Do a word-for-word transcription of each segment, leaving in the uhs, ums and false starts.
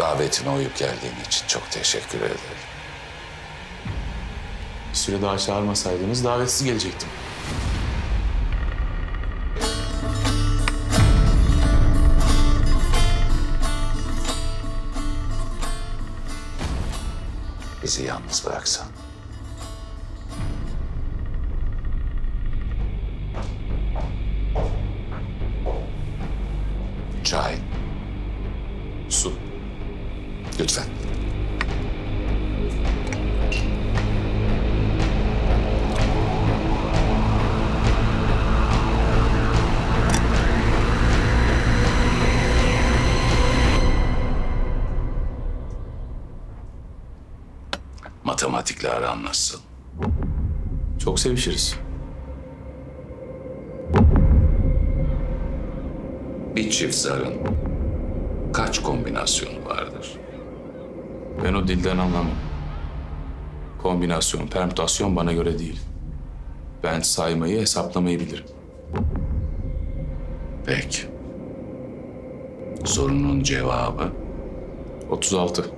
Davetime uyup geldiğin için çok teşekkür ederim. Bir süre daha çağırmasaydınız davetsiz gelecektim. Bizi yalnız bıraksan. Çay. Su. Lütfen. Matematikle aran nasıl? Çok sevişiriz. Bir çift zarın kaç kombinasyonu vardır? Ben o dilden anlamam. Kombinasyon, permütasyon bana göre değil. Ben saymayı, hesaplamayı bilirim. Peki. Sorunun cevabı? otuz altı.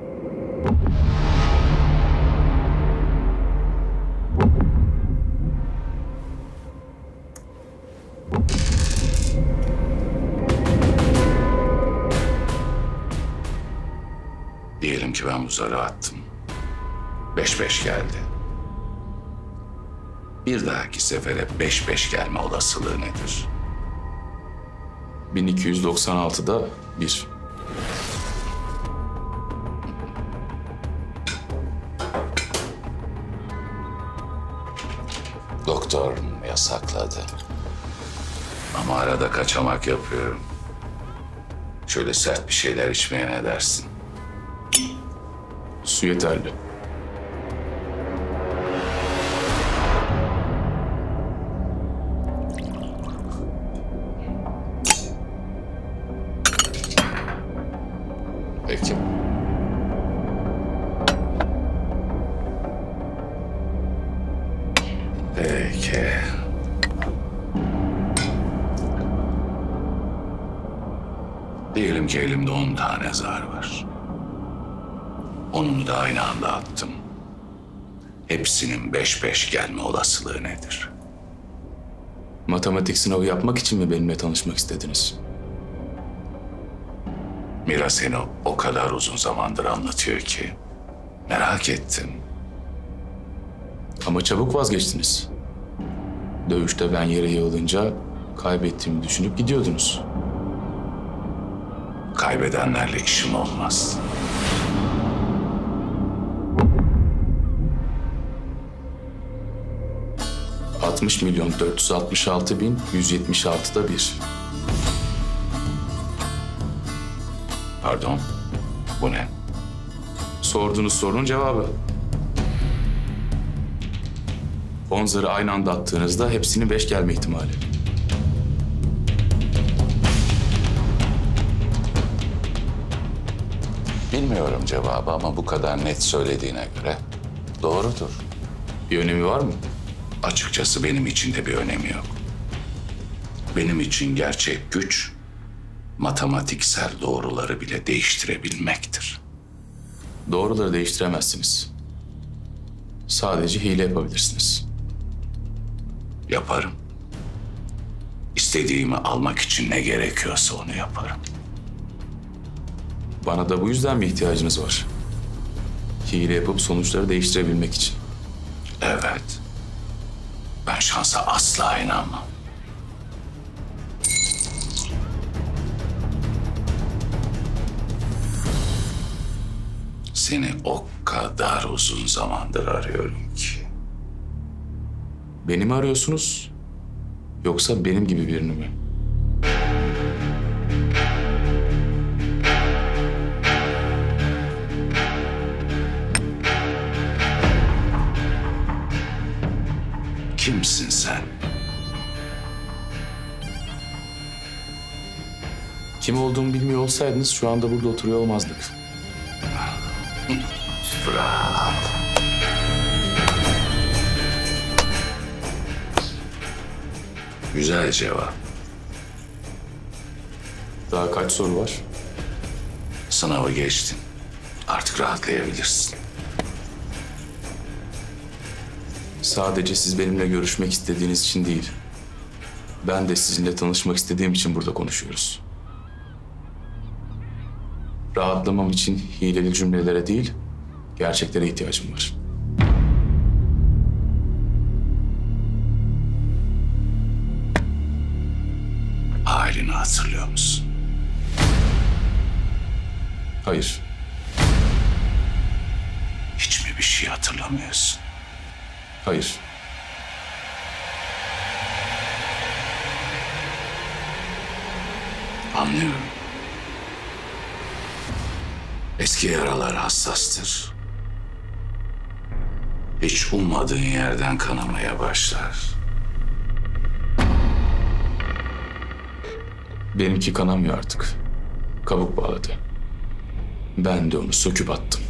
Diyelim ki ben bu zarı attım. Beş beş geldi. Bir dahaki sefere beş beş gelme olasılığı nedir? bin iki yüz doksan altıda bir. Doktor yasakladı. Ama arada kaçamak yapıyorum. Şöyle sert bir şeyler içmeye ne dersin? Su yeterli. Peki. Peki. Diyelim ki elimde on tane zar var. Onunu da aynı anda attım. Hepsinin beş beş gelme olasılığı nedir? Matematik sınavı yapmak için mi benimle tanışmak istediniz? Mira seni o kadar uzun zamandır anlatıyor ki merak ettim. Ama çabuk vazgeçtiniz. Dövüşte ben yere yığılınca kaybettiğimi düşünüp gidiyordunuz. Kaybedenlerle işim olmaz. altmış milyon dört yüz altmış altı bin yüz yetmiş altıda bir. Pardon, bu ne? Sorduğunuz sorunun cevabı. On zarı aynı anda attığınızda hepsinin beş gelme ihtimali. Bilmiyorum cevabı ama bu kadar net söylediğine göre doğrudur. Bir önemi var mı? Açıkçası benim için de bir önemi yok. Benim için gerçek güç matematiksel doğruları bile değiştirebilmektir. Doğruları değiştiremezsiniz. Sadece hile yapabilirsiniz. Yaparım. İstediğimi almak için ne gerekiyorsa onu yaparım. Bana da bu yüzden mi ihtiyacınız var? Hile yapıp sonuçları değiştirebilmek için. Evet. Ben şansa asla inanmam. Seni o kadar uzun zamandır arıyorum ki. Beni mi arıyorsunuz? Yoksa benim gibi birini mi? Kimsin sen? Kim olduğumu bilmiyor olsaydınız şu anda burada oturuyor olmazdık. Fırat. Güzel cevap. Daha kaç soru var? Sınavı geçtin. Artık rahatlayabilirsin. Sadece siz benimle görüşmek istediğiniz için değil, ben de sizinle tanışmak istediğim için burada konuşuyoruz. Rahatlamam için hileli cümlelere değil, gerçeklere ihtiyacım var. Aileni hatırlıyor musun? Hayır, Hiç mi bir şey hatırlamıyorsun? hayır. Anlıyorum. Eski yaralar hassastır. Hiç ummadığın yerden kanamaya başlar. Benimki kanamıyor artık. Kabuk bağladı. Ben de onu söküp attım.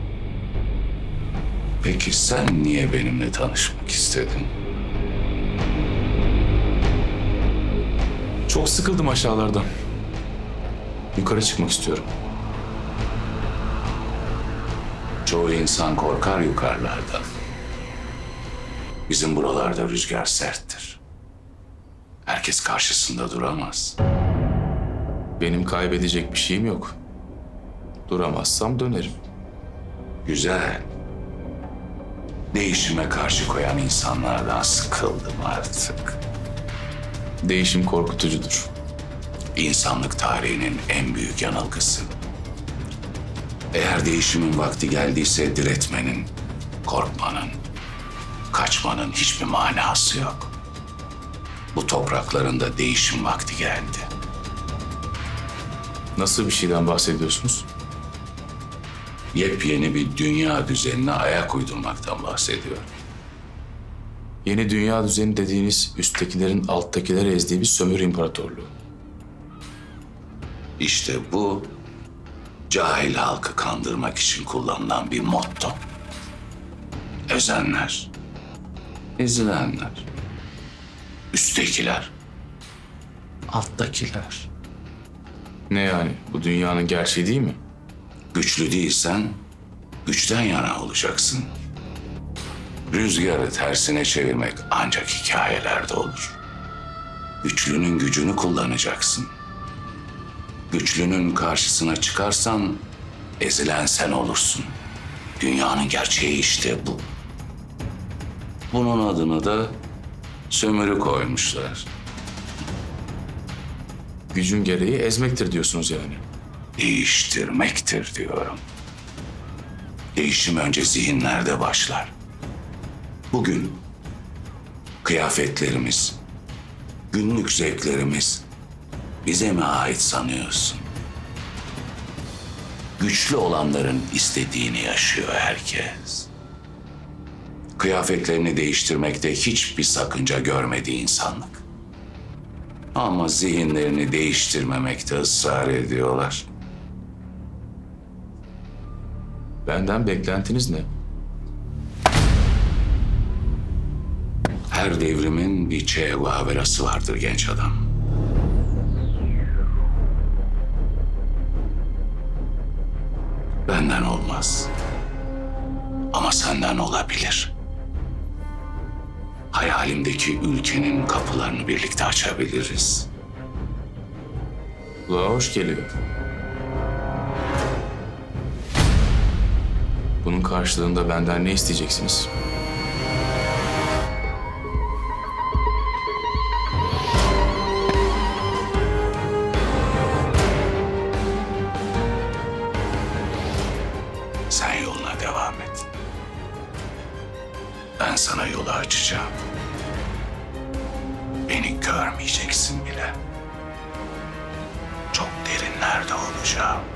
Peki sen niye benimle tanışmak istedin? Çok sıkıldım aşağılardan. Yukarı çıkmak istiyorum. Çoğu insan korkar yukarılardan. Bizim buralarda rüzgar serttir. Herkes karşısında duramaz. Benim kaybedecek bir şeyim yok. Duramazsam dönerim. Güzel. Değişime karşı koyan insanlardan sıkıldım artık. Değişim korkutucudur. İnsanlık tarihinin en büyük yanılgısı. Eğer değişimin vakti geldiyse diretmenin, korkmanın, kaçmanın hiçbir manası yok. Bu topraklarında değişim vakti geldi. Nasıl bir şeyden bahsediyorsunuz? Yepyeni bir dünya düzenine ayak uydurmaktan bahsediyorum. Yeni dünya düzeni dediğiniz üsttekilerin alttakileri ezdiği bir sömürü imparatorluğu. İşte bu cahil halkı kandırmak için kullanılan bir motto. Özenler, ezilenler, üsttekiler, alttakiler. Ne yani? Bu dünyanın gerçeği değil mi? Güçlü değilsen güçten yana olacaksın. Rüzgarı tersine çevirmek ancak hikayelerde olur. Güçlünün gücünü kullanacaksın. Güçlünün karşısına çıkarsan ezilen sen olursun. Dünyanın gerçeği işte bu. Bunun adını da sömürü koymuşlar. Gücün gereği ezmektir diyorsunuz yani. Değiştirmektir diyorum. Değişim önce zihinlerde başlar. Bugün kıyafetlerimiz, günlük zevklerimiz bize mi ait sanıyorsun? Güçlü olanların istediğini yaşıyor herkes. Kıyafetlerini değiştirmekte hiçbir sakınca görmedi insanlık. Ama zihinlerini değiştirmemekte ısrar ediyorlar. Benden beklentiniz ne? Her devrimin bir Che Guevara'sı vardır genç adam. Benden olmaz. Ama senden olabilir. Hayalimdeki ülkenin kapılarını birlikte açabiliriz. Kulağa hoş geliyor. Bunun karşılığında benden ne isteyeceksiniz? Sen yoluna devam et. Ben sana yolu açacağım. Beni görmeyeceksin bile. Çok derinlerde olacağım.